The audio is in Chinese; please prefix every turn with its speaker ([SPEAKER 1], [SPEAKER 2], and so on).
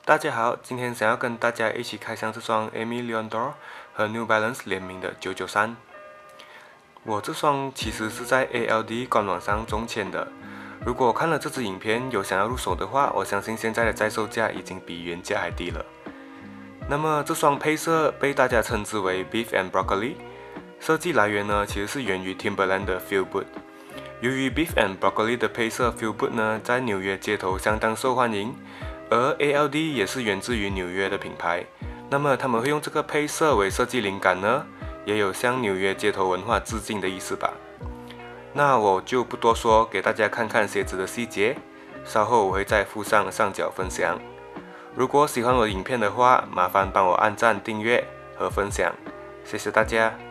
[SPEAKER 1] 大家好，今天想要跟大家一起开箱这双 Aime Leon Dore 和 New Balance 联名的993。我这双其实是在 ALD 官网上中签的。如果看了这支影片有想要入手的话，我相信现在的在售价已经比原价还低了。那么这双配色被大家称之为 Beef and Broccoli， 设计来源呢其实是源于 Timberland 的 Feel Boot。由于 Beef and Broccoli 的配色 Feel Boot 呢在纽约街头相当受欢迎，而 ALD 也是源自于纽约的品牌，那么他们会用这个配色为设计灵感呢，也有向纽约街头文化致敬的意思吧。那我就不多说，给大家看看鞋子的细节，稍后我会再附上上脚分享。如果喜欢我的影片的话，麻烦帮我按赞、订阅和分享，谢谢大家。